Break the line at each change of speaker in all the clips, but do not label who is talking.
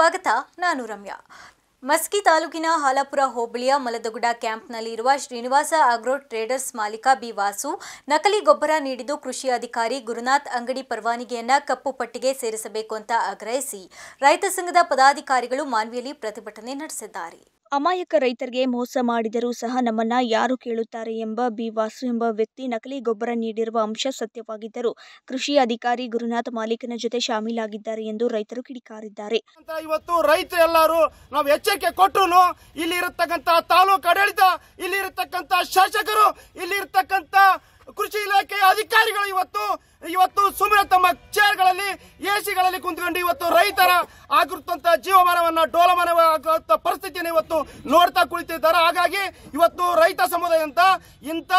ಸ್ವಾಗತ. ನಾನು ರಮ್ಯಾ. ಮಸ್ಕಿ ತಾಲೂಕಿನ ಹಾಲಾಪುರ ಹೋಬಳಿಯ ಮಲದಗುಡ ಕ್ಯಾಂಪ್ನಲ್ಲಿರುವ ಶ್ರೀನಿವಾಸ ಆಗ್ರೋ ಟ್ರೇಡರ್ಸ್ ಮಾಲೀಕ ಬಿ ವಾಸು ನಕಲಿ ಗೊಬ್ಬರ ನೀಡಿದ್ದು ಕೃಷಿ ಅಧಿಕಾರಿ ಗುರುನಾಥ್ ಅಂಗಡಿ ಪರವಾನಗಿಯನ್ನ ಕಪ್ಪು ಪಟ್ಟಿಗೆ ಸೇರಿಸಬೇಕು ಅಂತ ಆಗ್ರಹಿಸಿ ರೈತ ಸಂಘದ ಪದಾಧಿಕಾರಿಗಳು ಮಾನ್ವಿಯಲ್ಲಿ ಪ್ರತಿಭಟನೆ ನಡೆಸಿದ್ದಾರೆ.
ಅಮಾಯಕ ರೈತರಿಗೆ ಮೋಸ ಮಾಡಿದರೂ ಸಹ ನಮ್ಮನ್ನ ಯಾರು ಕೇಳುತ್ತಾರೆ ಎಂಬ ಬಿ ವಾಸು ಎಂಬ ವ್ಯಕ್ತಿ ನಕಲಿ ಗೊಬ್ಬರ ನೀಡಿರುವ ಅಂಶ ಸತ್ಯವಾಗಿದ್ದರೂ ಕೃಷಿ ಅಧಿಕಾರಿ ಗುರುನಾಥ್ ಮಾಲೀಕನ ಜೊತೆ ಶಾಮೀಲಾಗಿದ್ದಾರೆ ಎಂದು ರೈತರು ಕಿಡಿಕಾರಿದ್ದಾರೆ.
ಇವತ್ತು ರೈತರು ಎಲ್ಲರೂ ನಾವು ಎಚ್ಚರಿಕೆ ಕೊಟ್ಟರು ಇಲ್ಲಿ ಇರತಕ್ಕಂತ ತಾಲೂಕು ಆಡಳಿತ, ಇಲ್ಲಿ ಇರತಕ್ಕಂತ ಶಾಸಕರು, ಇಲ್ಲಿ ಇರತಕ್ಕಂತ ಕೃಷಿ ಇಲಾಖೆಯ ಅಧಿಕಾರಿಗಳು ಇವತ್ತು ಸುಮ್ಮನೆ ತಮ್ಮ ಚೇರ್ಗಳಲ್ಲಿ ಎಸಿಗಳಲ್ಲಿ ಕುಂತ್ಕೊಂಡು ಇವತ್ತು ರೈತರ ಆಗಿರುತ್ತಂತ ಜೀವಮಾನವನ್ನ ಡೋಲಮಾನವಾಗುವಂತ ಪರಿಸ್ಥಿತಿಯನ್ನು ಇವತ್ತು ನೋಡ್ತಾ ಕುಳಿತಿದ್ದಾರೆ. ಹಾಗಾಗಿ ಇವತ್ತು ರೈತ ಸಮುದಾಯ ಅಂತ ಇಂಥ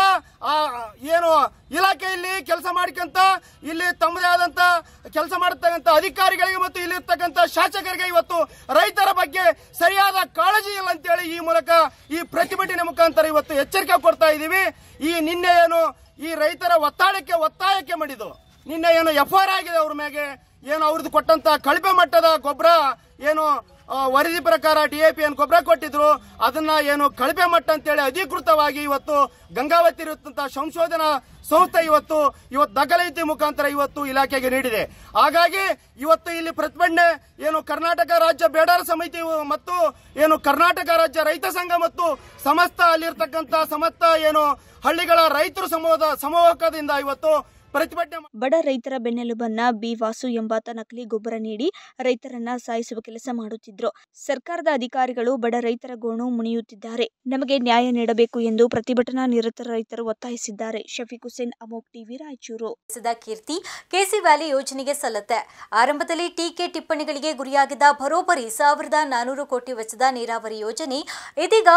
ಏನು ಇಲಾಖೆಯಲ್ಲಿ ಕೆಲಸ ಮಾಡ್ಕೊಂತ ಇಲ್ಲಿ ತಮ್ಮದೇ ಆದಂತ ಕೆಲಸ ಮಾಡತಕ್ಕಂತ ಅಧಿಕಾರಿಗಳಿಗೆ ಮತ್ತು ಇಲ್ಲಿ ಇರ್ತಕ್ಕಂಥ ಶಾಸಕರಿಗೆ ಇವತ್ತು ರೈತರ ಬಗ್ಗೆ ಸರಿಯಾದ ಕಾಳಜಿ ಇಲ್ಲ ಅಂತೇಳಿ ಈ ಮೂಲಕ ಈ ಪ್ರತಿಭಟನೆ ಮುಖಾಂತರ ಇವತ್ತು ಎಚ್ಚರಿಕೆ ಕೊಡ್ತಾ ಇದ್ದೀವಿ. ಈ ನಿನ್ನೆ ಏನು ಈ ರೈತರ ಒತ್ತಾಯಕ್ಕೆ ಮಾಡಿದ್ದು ನಿನ್ನೆ ಏನು FIR ಆಗಿದೆ ಅವ್ರ ಮೇಲೆ, ಏನು ಅವ್ರದ್ದು ಕೊಟ್ಟಂತ ಕಳಪೆ ಮಟ್ಟದ ಗೊಬ್ಬರ ಏನು ವರದಿ ಪ್ರಕಾರ DAP ಏನು ಗೊಬ್ಬರ ಕೊಟ್ಟಿದ್ರು ಅದನ್ನ ಏನು ಕಳಪೆ ಮಟ್ಟ ಅಂತೇಳಿ ಅಧಿಕೃತವಾಗಿ ಇವತ್ತು ಗಂಗಾವತಿ ಇರುತ್ತಂತ ಸಂಶೋಧನಾ ಸಂಸ್ಥೆ ಇವತ್ತು ದಾಖಲಾತಿ ಮುಖಾಂತರ ಇವತ್ತು ಇಲಾಖೆಗೆ ನೀಡಿದೆ. ಹಾಗಾಗಿ ಇವತ್ತು ಇಲ್ಲಿ ಪ್ರತಿಭಟನೆ ಏನು ಕರ್ನಾಟಕ ರಾಜ್ಯ ಬೇಡರ ಸಮಿತಿ ಮತ್ತು ಏನು ಕರ್ನಾಟಕ ರಾಜ್ಯ ರೈತ ಸಂಘ ಮತ್ತು ಸಮಸ್ತ ಅಲ್ಲಿರ್ತಕ್ಕಂಥ ಸಮಸ್ತ ಏನು ಹಳ್ಳಿಗಳ ರೈತರ ಸಮೂಹದಿಂದ ಇವತ್ತು ಪ್ರತಿಭಟನೆ.
ಬಡ ರೈತರ ಬೆನ್ನೆಲುಬನ್ನ ಬಿ ವಾಸು ಎಂಬಾತ ನಕಲಿ ಗೊಬ್ಬರ ನೀಡಿ ರೈತರನ್ನ ಸಾಯಿಸುವ ಕೆಲಸ ಮಾಡುತ್ತಿದ್ರು. ಸರ್ಕಾರದ ಅಧಿಕಾರಿಗಳು ಬಡ ರೈತರ ಗೋಣು ಮುಣಿಯುತ್ತಿದ್ದಾರೆ. ನಮಗೆ ನ್ಯಾಯ ನೀಡಬೇಕು ಎಂದು ಪ್ರತಿಭಟನಾ ನಿರತ ರೈತರು ಒತ್ತಾಯಿಸಿದ್ದಾರೆ. Shafiq Hussain, amok TV, Raichur.
Keerthi KC valley ಯೋಜನೆಗೆ ಸಲ್ಲತ್ತೆ. ಆರಂಭದಲ್ಲಿ ಟೀಕೆ ಟಿಪ್ಪಣಿಗಳಿಗೆ ಗುರಿಯಾಗಿದ್ದ ಬರೋಬ್ಬರಿ 1400 ಕೋಟಿ ವೆಚ್ಚದ ನೀರಾವರಿ ಯೋಜನೆ ಇದೀಗ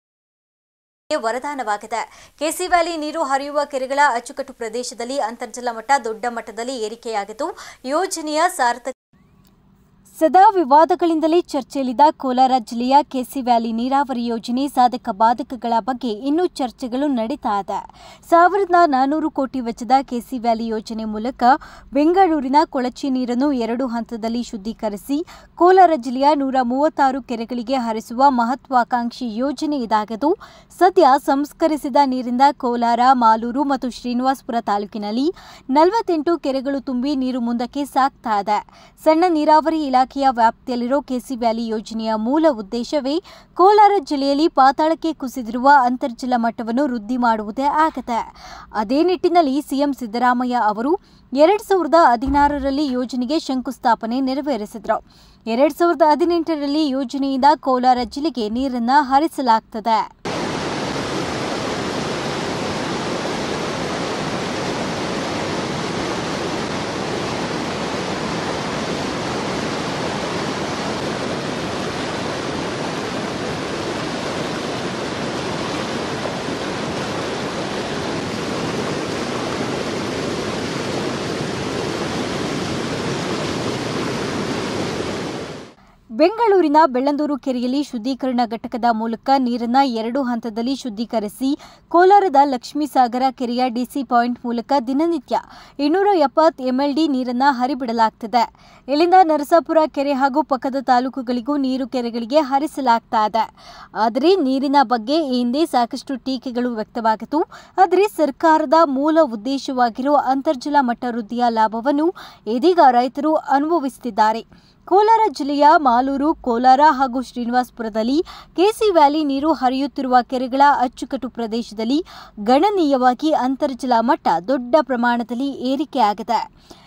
ವರದಾನವಾಗಿದೆ. ಕೆಸಿ ವ್ಯಾಲಿ ನೀರು ಹರಿಯುವ ಕೆರೆಗಳ ಅಚ್ಚುಕಟ್ಟು ಪ್ರದೇಶದಲ್ಲಿ ಅಂತರ್ಜಲ ಮಟ್ಟ ದೊಡ್ಡ ಮಟ್ಟದಲ್ಲಿ ಏರಿಕೆಯಾಗಿದ್ದು ಯೋಜನೆಯ ಸಾರ್ಥಕ. ಸದಾ ವಿವಾದಗಳಿಂದಲೇ ಚರ್ಚೆಯಲ್ಲಿದ್ದ ಕೋಲಾರ ಜಿಲ್ಲೆಯ ಕೆಸಿ ವ್ಯಾಲಿ ನೀರಾವರಿ ಯೋಜನೆ ಸಾಧಕ ಬಾಧಕಗಳ ಬಗ್ಗೆ ಇನ್ನೂ ಚರ್ಚೆಗಳು ನಡೀತಾ ಇದೆ. 1400 ಕೋಟಿ ವೆಚ್ಚದ ಕೆಸಿ ವ್ಯಾಲಿ ಯೋಜನೆ ಮೂಲಕ ಬೆಂಗಳೂರಿನ ಕೊಳಚೆ ನೀರನ್ನು 2 ಹಂತದಲ್ಲಿ ಶುದ್ಧೀಕರಿಸಿ ಕೋಲಾರ ಜಿಲ್ಲೆಯ 136 ಕೆರೆಗಳಿಗೆ ಹರಿಸುವ ಮಹತ್ವಾಕಾಂಕ್ಷಿ ಯೋಜನೆ ಇದಾಗಿದ್ದು ಸದ್ಯ ಸಂಸ್ಕರಿಸಿದ ನೀರಿಂದ ಕೋಲಾರ, ಮಾಲೂರು ಮತ್ತು ಶ್ರೀನಿವಾಸಪುರ ತಾಲೂಕಿನಲ್ಲಿ 48 ಕೆರೆಗಳು ತುಂಬಿ ನೀರು ಮುಂದಕ್ಕೆ ಸಾಗ್ತಾ ಇದೆ. ಸಣ್ಣ ನೀರಾವರಿ ಇಲಾಖೆಯ ವ್ಯಾಪ್ತಿಯಲ್ಲಿರೋ ಕೆಸಿ ವ್ಯಾಲಿ ಯೋಜನೆಯ ಮೂಲ ಉದ್ದೇಶವೇ ಕೋಲಾರ ಜಿಲ್ಲೆಯಲ್ಲಿ ಪಾತಾಳಕ್ಕೆ ಕುಸಿದಿರುವ ಅಂತರ್ಜಲ ಮಟ್ಟವನ್ನು ವೃದ್ಧಿ ಮಾಡುವುದೇ ಆಗಿದೆ. ಅದೇ ನಿಟ್ಟಿನಲ್ಲಿ ಸಿಎಂ ಸಿದ್ದರಾಮಯ್ಯ ಅವರು 2016ರಲ್ಲಿ ಯೋಜನೆಗೆ ಶಂಕುಸ್ಥಾಪನೆ ನೆರವೇರಿಸಿದರು. 2018ರಲ್ಲಿ ಯೋಜನೆಯಿಂದ ಕೋಲಾರ ಜಿಲ್ಲೆಗೆ ನೀರನ್ನು ಹರಿಸಲಾಗುತ್ತದೆ. ಬೆಂಗಳೂರಿನ ಬೆಳ್ಳಂದೂರು ಕೆರೆಯಲ್ಲಿ ಶುದ್ಧೀಕರಣ ಘಟಕದ ಮೂಲಕ ನೀರನ್ನು 2 ಹಂತದಲ್ಲಿ ಶುದ್ಧೀಕರಿಸಿ ಕೋಲಾರದ ಲಕ್ಷ್ಮೀಸಾಗರ ಕೆರೆಯ ಡಿಸಿ ಪಾಯಿಂಟ್ ಮೂಲಕ ದಿನನಿತ್ಯ 270 MLD ನೀರನ್ನು ಹರಿಬಿಡಲಾಗುತ್ತದೆ. ಇಲ್ಲಿಂದ ನರಸಾಪುರ ಕೆರೆ ಹಾಗೂ ಪಕ್ಕದ ತಾಲೂಕುಗಳಿಗೂ ನೀರು ಕೆರೆಗಳಿಗೆ ಹರಿಸಲಾಗ್ತಾ ಇದೆ. ಆದರೆ ನೀರಿನ ಬಗ್ಗೆ ಈ ಹಿಂದೆ ಸಾಕಷ್ಟು ಟೀಕೆಗಳು ವ್ಯಕ್ತವಾಗಿತ್ತು. ಆದರೆ ಸರ್ಕಾರದ ಮೂಲ ಉದ್ದೇಶವಾಗಿರುವ ಅಂತರ್ಜಲ ಮಟ್ಟ ವೃದ್ಧಿಯ ಲಾಭವನ್ನು ಇದೀಗ ರೈತರು ಅನುಭವಿಸುತ್ತಿದ್ದಾರೆ. ಕೋಲಾರ ಜಿಲ್ಲೆಯ ಮಾಲೂರು, ಕೋಲಾರ ಹಾಗೂ ಶ್ರೀನಿವಾಸಪುರದಲ್ಲಿ ಕೆಸಿ ವ್ಯಾಲಿ ನೀರು ಹರಿಯುತ್ತಿರುವ ಕೆರೆಗಳ ಅಚ್ಚುಕಟ್ಟು ಪ್ರದೇಶದಲ್ಲಿ ಗಣನೀಯವಾಗಿ ಅಂತರ್ಜಲ ಮಟ್ಟ ದೊಡ್ಡ ಪ್ರಮಾಣದಲ್ಲಿ ಏರಿಕೆಯಾಗಿದೆ.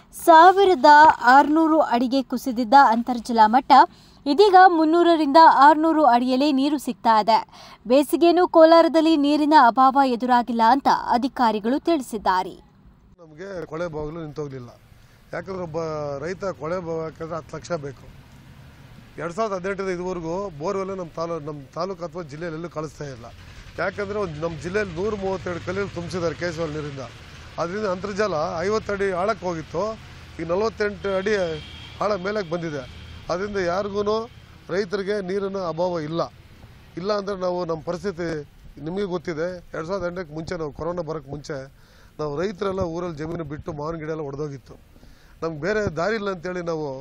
1600 ಅಡಿಗೆ ಕುಸಿದಿದ್ದ ಅಂತರ್ಜಲ ಮಟ್ಟ ಇದೀಗ 300ರಿಂದ 600 ಅಡಿಯಲ್ಲೇ ನೀರು ಸಿಗ್ತಾ ಇದೆ. ಬೇಸಿಗೆಯನ್ನು ಕೋಲಾರದಲ್ಲಿ ನೀರಿನ ಅಭಾವ ಎದುರಾಗಿಲ್ಲ ಅಂತ ಅಧಿಕಾರಿಗಳು ತಿಳಿಸಿದ್ದಾರೆ.
ನಮಗೆ ಕೊಳೆ ಬಾಗಿಲು ನಿಂತೋಗ್ಲಿಲ್ಲ. ಯಾಕಂದ್ರೆ ಒಬ್ಬ ರೈತ ಕೊಳೆ ಬಾಗಕ್ಕೆ 10 ಲಕ್ಷ ಬೇಕು. 2018ರಿಂದ ಇದುವರೆಗೂ ಬೋರ್ವೆಲ್ ನಮ್ಮ ತಾಲೂಕು ಅಥವಾ ಜಿಲ್ಲೆಯಲ್ಲೆಲ್ಲೂ ಕಳಿಸ್ತಾ ಇಲ್ಲ. ಯಾಕಂದರೆ ನಮ್ಮ ಜಿಲ್ಲೆಯಲ್ಲಿ 132 ಕಲ್ಲಿಗಳು ತುಂಬಿಸಿದ್ದಾರೆ ಕೆಸಿ ವ್ಯಾಲಿ ನೀರಿಂದ. ಅದರಿಂದ ಅಂತರ್ಜಲ 50 ಅಡಿ ಆಳಕ್ಕೆ ಹೋಗಿತ್ತು, ಈಗ 48 ಅಡಿ ಆಳ ಮೇಲಕ್ಕೆ ಬಂದಿದೆ. ಅದರಿಂದ ಯಾರಿಗೂ ರೈತರಿಗೆ ನೀರಿನ ಅಭಾವ ಇಲ್ಲ ಅಂದರೆ ನಾವು ನಮ್ಮ ಪರಿಸ್ಥಿತಿ ನಿಮಗೆ ಗೊತ್ತಿದೆ. 2008ಕ್ಕೆ ಮುಂಚೆ ನಾವು ಕೊರೋನಾ ಬರೋಕ್ಕೆ ಮುಂಚೆ ನಾವು ರೈತರೆಲ್ಲ ಊರಲ್ಲಿ ಜಮೀನು ಬಿಟ್ಟು ಮಾವಿನ ಗಿಡ ಎಲ್ಲ ಒಡೆದೋಗಿತ್ತು. ನಮ್ಗೆ ಬೇರೆ ದಾರಿ ಇಲ್ಲ ಅಂತೇಳಿ ನಾವು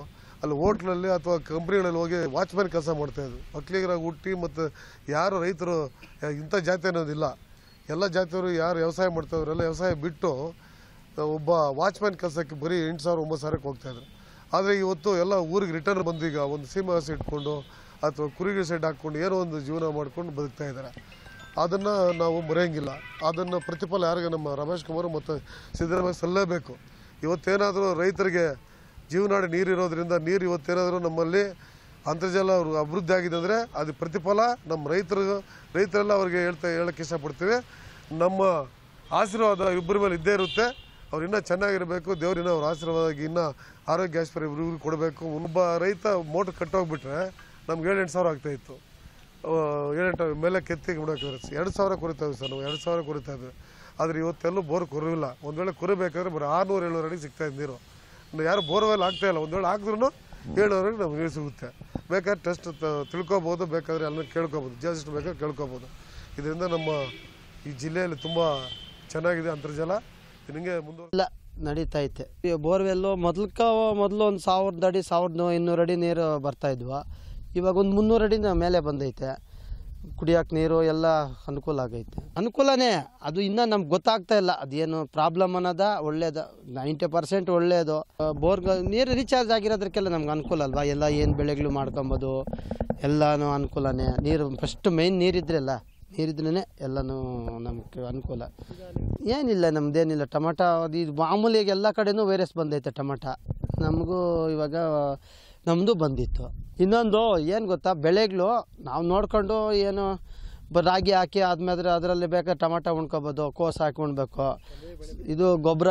ಅಲ್ಲಿ ಹೋಟ್ಲಲ್ಲಿ ಅಥವಾ ಕಂಪ್ನಿಗಳಲ್ಲಿ ಹೋಗಿ ವಾಚ್ಮ್ಯಾನ್ ಕೆಲಸ ಮಾಡ್ತಾಯಿದ್ರು. ಒಕ್ಕಲಿಗರಾಗಿ ಹುಟ್ಟಿ ಮತ್ತು ಯಾರು ರೈತರು ಇಂಥ ಜಾತಿ ಅನ್ನೋದಿಲ್ಲ, ಎಲ್ಲ ಜಾತಿಯವರು ಯಾರು ವ್ಯವಸಾಯ ಮಾಡ್ತಾಯಿದ್ರೆಲ್ಲ ವ್ಯವಸಾಯ ಬಿಟ್ಟು ಒಬ್ಬ ವಾಚ್ಮ್ಯಾನ್ ಕೆಲಸಕ್ಕೆ ಬರೀ 8,000 9,000ಕ್ಕೆ ಹೋಗ್ತಾಯಿದ್ರು. ಆದರೆ ಇವತ್ತು ಎಲ್ಲ ಊರಿಗೆ ರಿಟರ್ನ್ ಬಂದು ಈಗ ಒಂದು ಸೀಮೆ ಹಸು ಇಟ್ಕೊಂಡು ಅಥವಾ ಕುರಿಗಿರಿ ಸೈಡ್ ಹಾಕ್ಕೊಂಡು ಏನೋ ಒಂದು ಜೀವನ ಮಾಡ್ಕೊಂಡು ಬದುಕ್ತಾ ಇದ್ದಾರೆ. ಅದನ್ನು ನಾವು ಮರೆಯೋಂಗಿಲ್ಲ. ಅದನ್ನು ಪ್ರತಿಫಲ ಯಾರಿಗೆ ನಮ್ಮ ರಮೇಶ್ ಕುಮಾರ್ ಮತ್ತು ಸಿದ್ದರಾಮಯ್ಯ ಸಲ್ಲಲೇಬೇಕು. ಇವತ್ತೇನಾದರೂ ರೈತರಿಗೆ ಜೀವನಾಡಿ ನೀರಿರೋದ್ರಿಂದ ನೀರು ಇವತ್ತೇನಾದರೂ ನಮ್ಮಲ್ಲಿ ಅಂತರ್ಜಲ ಅಭಿವೃದ್ಧಿ ಆಗಿದೆ ಅಂದರೆ ಅದು ಪ್ರತಿಫಲ ನಮ್ಮ ರೈತರೆಲ್ಲ ಅವ್ರಿಗೆ ಹೇಳಕ್ಕೆ ಇಷ್ಟಪಡ್ತೀವಿ. ನಮ್ಮ ಆಶೀರ್ವಾದ ಇಬ್ಬರ ಮೇಲೆ ಇದ್ದೇ ಇರುತ್ತೆ. ಅವ್ರು ಇನ್ನೂ ಚೆನ್ನಾಗಿರಬೇಕು. ದೇವ್ರಿನ ಅವ್ರ ಆಶೀರ್ವಾದ ಇನ್ನೂ ಆರೋಗ್ಯ ಆಸ್ಪತ್ರೆ ಇವ್ರಿಗೆ ಕೊಡಬೇಕು. ಒಬ್ಬ ರೈತ ಮೋಟ್ರ್ ಕಟ್ಟೋಗ್ಬಿಟ್ರೆ ನಮ್ಗೆ 7-8 ಸಾವಿರ ಆಗ್ತಾಯಿತ್ತು. 7-8 ಮೇಲೆ ಕೆತ್ತಿಗೆ ಬಿಡೋಕೆ 2,000 ಕೊರಿತಾವೆ ಸರ್. ನಾವು 2,000 ಕೊರಿತಾ ಇದ್ವಿ. ಆದರೆ ಇವತ್ತೆಲ್ಲೂ ಬೋರ್ ಕೊರಿಲ್ಲ. ಒಂದು ವೇಳೆ ಕೊರಿಬೇಕಾದ್ರೆ ಬರೀ 600-700 ಅಡಿಗೆ ಸಿಗ್ತಾಯಿದ್ದು ನೀರು. ಯಾರು ಬೋರ್ವೆಲ್ ಆಗ್ತಾಯಿಲ್ಲ. ಒಂದು ವೇಳೆ ಹಾಕಿದ್ರೂ 700 ಅಡಿಗೆ ನಮ್ಗೆ ನೀರು ಸಿಗುತ್ತೆ. ಬೇಕಾದ್ರೆ ಟೆಸ್ಟ್ ತಿಳ್ಕೊಬೋದು, ಬೇಕಾದರೆ ಅಲ್ಲಿ ಕೇಳ್ಕೊಬೋದು, ಜಸ್ಟ್ ಬೇಕಾದ್ರೆ ಕೇಳ್ಕೊಬೋದು. ಇದರಿಂದ ನಮ್ಮ ಈ ಜಿಲ್ಲೆಯಲ್ಲಿ ತುಂಬ ಚೆನ್ನಾಗಿದೆ ಅಂತರ್ಜಲ. ನಿಮಗೆ ಮುಂದೆ
ನಡೀತಾ ಐತೆ. ಬೋರ್ವೆಲ್ಲು ಮೊದಲು ಒಂದು 1,000 ಅಡಿ 1,200 ಅಡಿ ನೀರು ಬರ್ತಾಯಿದ್ವು. ಇವಾಗ ಒಂದು 300 ಅಡಿ ಮೇಲೆ ಬಂದೈತೆ. ಕುಡಿಯೋಕೆ ನೀರು ಎಲ್ಲ ಅನುಕೂಲ ಆಗೈತೆ. ಅನುಕೂಲನೇ, ಅದು ಇನ್ನೂ ನಮ್ಗೆ ಗೊತ್ತಾಗ್ತಾ ಇಲ್ಲ ಅದೇನು ಪ್ರಾಬ್ಲಮ್ ಅನ್ನೋದ. ಒಳ್ಳೇದು 90% ಒಳ್ಳೆಯದು. ನೀರು ರೀಚಾರ್ಜ್ ಆಗಿರೋದಕ್ಕೆಲ್ಲ ನಮ್ಗೆ ಅನುಕೂಲ ಅಲ್ವಾ. ಎಲ್ಲ ಏನು ಬೆಳೆಗಳು ಮಾಡ್ಕೊಬೋದು, ಎಲ್ಲನೂ ಅನುಕೂಲನೇ. ನೀರು ಫಸ್ಟ್ ಮೇಯ್ನ್ ನೀರಿದ್ರಲ್ಲ, ನೀರಿದ್ರೇ ಎಲ್ಲನೂ ನಮ್ಗೆ ಅನುಕೂಲ. ಏನಿಲ್ಲ ನಮ್ದೇನಿಲ್ಲ. ಟೊಮಾಟೊ ಅದು ಇದು ಮಾಮೂಲಿಯಾಗಿ ಎಲ್ಲ ಕಡೆನೂ ವೈರಸ್ ಬಂದೈತೆ. ಟೊಮಾಟೊ ನಮಗೂ ಇವಾಗ ನಮ್ಮದು ಬಂದಿತ್ತು. ಇನ್ನೊಂದು ಏನು ಗೊತ್ತಾ, ಬೆಳೆಗಳು ನಾವು ನೋಡ್ಕೊಂಡು ಏನು ರಾಗಿ ಹಾಕಿ ಆದ್ಮೇಲೆ ಅದರಲ್ಲಿ ಬೇಕಾದ್ರೆ ಟೊಮಾಟೊ ಉಣ್ಕೊಬೋದು, ಕೋಸು ಹಾಕಿ ಉಣ್ಬೇಕು. ಇದು ಗೊಬ್ಬರ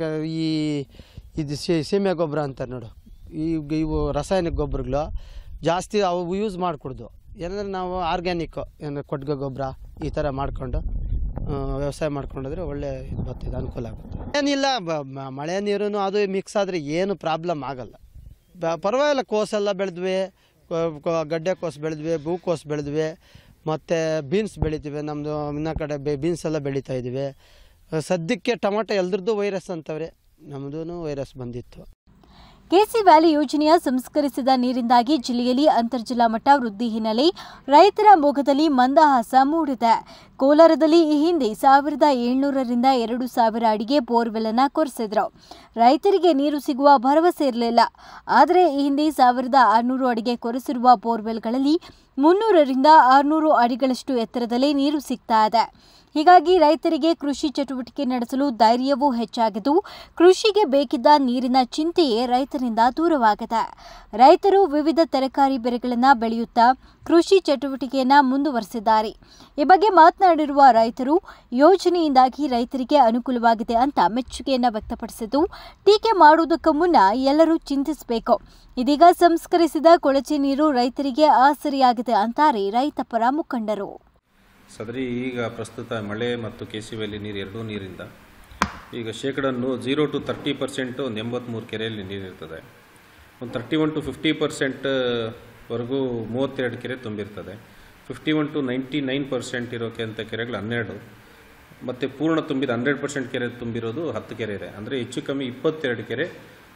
ಇದು ಸೀಮೆ ಗೊಬ್ಬರ ಅಂತ ನೋಡು, ಇವು ರಾಸಾಯನಿಕ ಗೊಬ್ಬರಗಳು ಜಾಸ್ತಿ ಅವು ಯೂಸ್ ಮಾಡಿಕೊಡ್ದು. ಏನಂದರೆ ನಾವು ಆರ್ಗ್ಯಾನಿಕ್ಕು ಏನು ಕೊಟ್ಟಿಗೆ ಗೊಬ್ಬರ ಈ ಥರ ಮಾಡ್ಕೊಂಡು ವ್ಯವಸಾಯ ಮಾಡ್ಕೊಂಡ್ರೆ ಒಳ್ಳೆ ಇದು ಬರ್ತಿದೆ, ಅನುಕೂಲ ಆಗುತ್ತೆ. ಏನಿಲ್ಲ, ಮಳೆ ನೀರು ಅದು ಮಿಕ್ಸ್ ಆದರೆ ಏನು ಪ್ರಾಬ್ಲಮ್ ಆಗಲ್ಲ. ಪರವಾಗಿಲ್ಲ. ಕೋಸೆಲ್ಲ ಬೆಳೆದ್ವಿ, ಗಡ್ಡೆ ಕೋಸು ಬೆಳೆದ್ವಿ, ಹೂಕೋಸು ಬೆಳೆದ್ವಿ, ಮತ್ತು ಬೀನ್ಸ್ ಬೆಳಿತೀವಿ. ನಮ್ಮದು ಇನ್ನ ಕಡೆ ಬೀನ್ಸ್ ಎಲ್ಲ ಬೆಳೀತಾ ಇದ್ದೀವಿ. ಸದ್ಯಕ್ಕೆ ಟೊಮಾಟೊ ಎಲ್ರದ್ದು ವೈರಸ್ ಅಂತವ್ರೆ, ನಮ್ಮದೂ ವೈರಸ್ ಬಂದಿತ್ತು.
ಕೆಸಿ ವ್ಯಾಲಿ ಯೋಜನೆಯ ಸಂಸ್ಕರಿಸಿದ ನೀರಿಂದಾಗಿ ಜಿಲ್ಲೆಯಲ್ಲಿ ಅಂತರ್ಜಲ ಮಟ್ಟ ವೃದ್ಧಿ ಹಿನ್ನೆಲೆ ರೈತರ ಮೊಗದಲ್ಲಿ ಮಂದಹಾಸ ಮೂಡಿದೆ. ಕೋಲಾರದಲ್ಲಿ ಈ ಹಿಂದೆ 1,700ರಿಂದ 2,000 ಅಡಿಗೆ ಬೋರ್ವೆಲ್ ಅನ್ನು ಕೊರೆಸಿದ್ರು. ರೈತರಿಗೆ ನೀರು ಸಿಗುವ ಭರವಸೆ ಇರಲಿಲ್ಲ. ಆದರೆ ಈ ಹಿಂದೆ 1,600 ಅಡಿಗೆ ಕೊರೆಸಿರುವ ಬೋರ್ವೆಲ್ಗಳಲ್ಲಿ 300ರಿಂದ 600 ಅಡಿಗಳಷ್ಟು ಎತ್ತರದಲ್ಲಿ ನೀರು ಸಿಗ್ತಾ ಇದೆ. ಹೀಗಾಗಿ ರೈತರಿಗೆ ಕೃಷಿ ಚಟುವಟಿಕೆ ನಡೆಸಲು ಧೈರ್ಯವೂ ಹೆಚ್ಚಾಗಿದ್ದು, ಕೃಷಿಗೆ ಬೇಕಿದ್ದ ನೀರಿನ ಚಿಂತೆಯೇ ರೈತರಿಂದ ದೂರವಾಗಿದೆ. ರೈತರು ವಿವಿಧ ತರಕಾರಿ ಬೆಳೆಗಳನ್ನು ಬೆಳೆಯುತ್ತಾ ಕೃಷಿ ಚಟುವಟಿಕೆಯನ್ನು ಮುಂದುವರೆಸಿದ್ದಾರೆ. ಈ ಬಗ್ಗೆ ಮಾತನಾಡಿರುವ ರೈತರು, ಯೋಜನೆಯಿಂದಾಗಿ ರೈತರಿಗೆ ಅನುಕೂಲವಾಗಿದೆ ಅಂತ ಮೆಚ್ಚುಗೆಯನ್ನು ವ್ಯಕ್ತಪಡಿಸಿದ್ದು, ಟೀಕೆ ಮಾಡುವುದಕ್ಕೂ ಮುನ್ನ ಎಲ್ಲರೂ ಚಿಂತಿಸಬೇಕು. ಇದೀಗ ಸಂಸ್ಕರಿಸಿದ ಕೊಳಚೆ ನೀರು ರೈತರಿಗೆ ಆಸರಿಯಾಗಿದೆ ಅಂತಾರೆ ರೈತ ಪರ ಮುಖಂಡರು.
ಸದರಿ ಈಗ ಪ್ರಸ್ತುತ ಮಳೆ ಮತ್ತು ಕೆಸಿ ವ್ಯಾಲಿ ನೀರು ಎರಡೂ ನೀರಿಂದ ಈಗ ಶೇಕಡ 0 to 30% 83 ಕೆರೆಯಲ್ಲಿ ನೀರಿರ್ತದೆ. ಒಂದು 31 to 50% ವರೆಗೂ 32 ಕೆರೆ ತುಂಬಿರ್ತದೆ. 51 to 99% ಇರೋಕೆ ಕೆರೆಗಳು 12, ಮತ್ತು ಪೂರ್ಣ ತುಂಬಿದ 100% ಕೆರೆ ತುಂಬಿರೋದು 10 ಕೆರೆ ಇದೆ. ಅಂದರೆ ಹೆಚ್ಚು ಕಮ್ಮಿ 22 ಕೆರೆ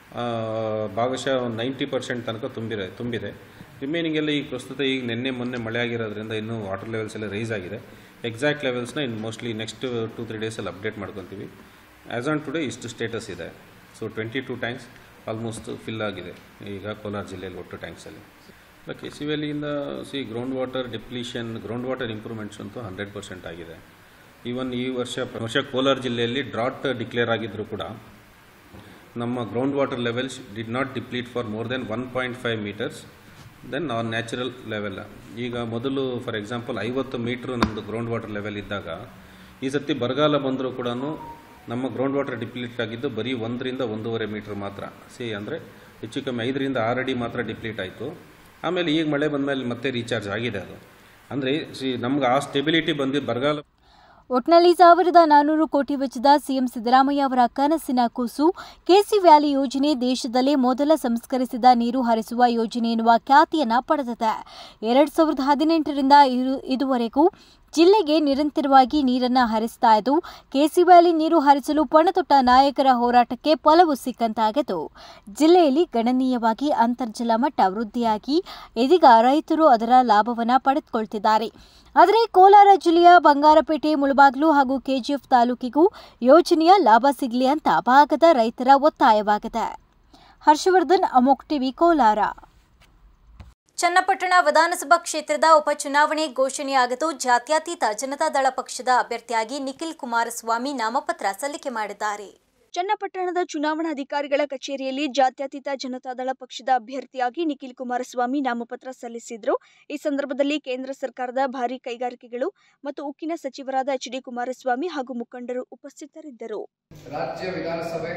ಭಾಗಶಃ 90% ತನಕ ತುಂಬಿದೆ. ರಿಮೈನಿಂಗ್ ಎಲ್ಲ ಈಗ ಪ್ರಸ್ತುತ ಈಗ ನಿನ್ನೆ ಮೊನ್ನೆ ಮಳೆ ಆಗಿರೋದ್ರಿಂದ ಇನ್ನೂ ವಾಟರ್ ಲೆವೆಲ್ಸ್ ಎಲ್ಲ ರೈಸ್ ಆಗಿದೆ. ಎಕ್ಸಾಕ್ಟ್ ಲೆವೆಲ್ಸ್ನ ಇನ್ನು ಮೋಸ್ಟ್ಲಿ ನೆಕ್ಸ್ಟ್ 2-3 ಡೇಸಲ್ಲಿ ಅಪ್ಡೇಟ್ ಮಾಡ್ಕೊತೀವಿ. ಆ್ಯಸ್ ಆನ್ ಟುಡೇ ಇಷ್ಟು ಸ್ಟೇಟಸ್ ಇದೆ. ಸೊ 22 ಟ್ಯಾಂಕ್ಸ್ ಆಲ್ಮೋಸ್ಟ್ ಫಿಲ್ ಆಗಿದೆ ಈಗ ಕೋಲಾರ ಜಿಲ್ಲೆಯಲ್ಲಿ ಒಟ್ಟು ಟ್ಯಾಂಕ್ಸಲ್ಲಿ. ಕೆಸಿ ವ್ಯಾಲಿಯಿಂದ ground water depletion, ground water improvements ಅಂತೂ 100% ಆಗಿದೆ. ಈವನ್ ಈ ವರ್ಷ ಕೋಲಾರ ಜಿಲ್ಲೆಯಲ್ಲಿ ಡ್ರಾಟ್ ಡಿಕ್ಲೇರ್ ಆಗಿದ್ದರೂ ಕೂಡ ನಮ್ಮ ground water levels did not deplete for more than 1.5 metres than on natural level. ಈಗ ಮೊದಲು ಫಾರ್ ಎಕ್ಸಾಂಪಲ್ 50 ಮೀಟ್ರ್ ನಮ್ಮದು ಗ್ರೌಂಡ್ ವಾಟರ್ ಲೆವೆಲ್ ಇದ್ದಾಗ, ಈ ಸತಿ ಬರಗಾಲ ಬಂದರೂ ಕೂಡ ನಮ್ಮ ಗ್ರೌಂಡ್ ವಾಟರ್ ಡಿಪ್ಲೀಟ್ ಆಗಿದ್ದು ಬರೀ 1ರಿಂದ 1.5 ಮೀಟ್ರ್ ಮಾತ್ರ. ಅಂದರೆ ಹೆಚ್ಚು ಕಮ್ಮಿ 5ರಿಂದ 6 ಅಡಿ ಮಾತ್ರ ಡಿಪ್ಲೀಟ್ ಆಯಿತು. ಆಮೇಲೆ ಈಗ ಮಳೆ ಬಂದಮೇಲೆ ಮತ್ತೆ ರೀಚಾರ್ಜ್ ಆಗಿದೆ. ಅದು ಅಂದರೆ ನಮ್ಗೆ ಆ ಸ್ಟೆಬಿಲಿಟಿ ಬಂದು ಬರಗಾಲ.
ಒಟ್ನಲ್ಲಿ 1,400 ಕೋಟಿ ವೆಚ್ಚದ ಸಿಎಂ ಸಿದ್ದರಾಮಯ್ಯ ಅವರ ಕನಸಿನ ಕೂಸು ಕೆಸಿ ವ್ಯಾಲಿ ಯೋಜನೆ ದೇಶದಲ್ಲೇ ಮೊದಲ ಸಂಸ್ಕರಿಸಿದ ನೀರು ಹರಿಸುವ ಯೋಜನೆ ಎನ್ನುವ ಖ್ಯಾತಿಯನ್ನ ಪಡೆದಿದೆ. 2018ರಿಂದ ಇದುವರೆಗೂ ಜಿಲ್ಲೆಗೆ ನಿರಂತರವಾಗಿ ನೀರನ್ನು ಹರಿಸ್ತಾ ಇದ್ದು ಕೆಸಿ ವ್ಯಾಲಿ ನೀರು ಹರಿಸಲು ಪಣತೊಟ್ಟ ನಾಯಕರ ಹೋರಾಟಕ್ಕೆ ಫಲವು ಸಿಕ್ಕಂತಾಗಿದ್ದು ಜಿಲ್ಲೆಯಲ್ಲಿ ಗಣನೀಯವಾಗಿ ಅಂತರ್ಜಲ ಮಟ್ಟ ವೃದ್ಧಿಯಾಗಿ ಇದೀಗ ರೈತರು ಅದರ ಲಾಭವನ್ನು ಪಡೆದುಕೊಳ್ತಿದ್ದಾರೆ. ಆದರೆ ಕೋಲಾರ ಜಿಲ್ಲೆಯ ಬಂಗಾರಪೇಟೆ, ಮುಳಬಾಗಿಲು ಹಾಗೂ ಕೆಜಿಎಫ್ ತಾಲೂಕಿಗೂ ಯೋಜನೆಯ ಲಾಭ ಸಿಗಲಿ ಅಂತ ಭಾಗದ ರೈತರ ಒತ್ತಾಯವಾಗಿದೆ. ಹರ್ಷವರ್ಧನ್, ಅಮೋಕ್ ಟಿವಿ, ಕೋಲಾರ. ಚನ್ನಪಟ್ಟಣ ವಿಧಾನಸಭಾ ಕ್ಷೇತ್ರದ ಉಪಚುನಾವಣೆ ಘೋಷಣೆಯಾಗಿದ್ದು ಜಾತ್ಯತೀತ ಜನತಾದಳ ಪಕ್ಷದ ಅಭ್ಯರ್ಥಿಯಾಗಿ ನಿಖಿಲ್ ಕುಮಾರಸ್ವಾಮಿ ನಾಮಪತ್ರ ಸಲ್ಲಿಕೆ ಮಾಡಿದ್ದಾರೆ.
ಚನ್ನಪಟ್ಟಣದ ಚುನಾವಣಾಧಿಕಾರಿಗಳ ಕಚೇರಿಯಲ್ಲಿ ಜಾತ್ಯತೀತ ಜನತಾದಳ ಪಕ್ಷದ ಅಭ್ಯರ್ಥಿಯಾಗಿ ನಿಖಿಲ್ ಕುಮಾರಸ್ವಾಮಿ ನಾಮಪತ್ರ ಸಲ್ಲಿಸಿದರು. ಈ ಸಂದರ್ಭದಲ್ಲಿ ಕೇಂದ್ರ ಸರ್ಕಾರದ ಭಾರಿ ಕೈಗಾರಿಕೆಗಳು ಮತ್ತು ಉಕ್ಕಿನ ಸಚಿವರಾದ ಎಚ್.ಡಿ. ಕುಮಾರಸ್ವಾಮಿ ಹಾಗೂ ಮುಖಂಡರು ಉಪಸ್ಥಿತರಿದ್ದರು.
ರಾಜ್ಯ ವಿಧಾನಸಭೆ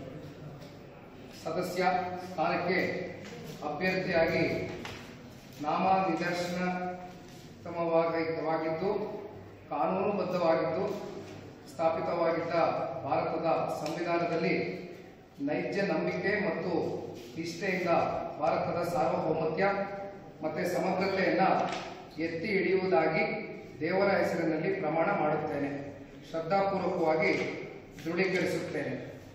ಸದಸ್ಯ ಸ್ಥಾನಕ್ಕೆ ಅಭ್ಯರ್ಥಿಯಾಗಿ ನಾಮನಿರ್ದೇಶನವಾಗಿದ್ದು ಕಾನೂನುಬದ್ಧವಾಗಿದ್ದು ಸ್ಥಾಪಿತವಾಗಿದ್ದ ಭಾರತದ ಸಂವಿಧಾನದಲ್ಲಿ ನೈಜ ನಂಬಿಕೆ ಮತ್ತು ನಿಷ್ಠೆಯಿಂದ ಭಾರತದ ಸಾರ್ವಭೌಮತ್ಯ ಮತ್ತು ಸಮಗ್ರತೆಯನ್ನು ಎತ್ತಿ ಹಿಡಿಯುವುದಾಗಿ ದೇವರ ಹೆಸರಿನಲ್ಲಿ ಪ್ರಮಾಣ ಮಾಡುತ್ತೇನೆ. ಶ್ರದ್ಧಾಪೂರ್ವಕವಾಗಿ ದೃಢೀಕರಿಸುತ್ತೇನೆ.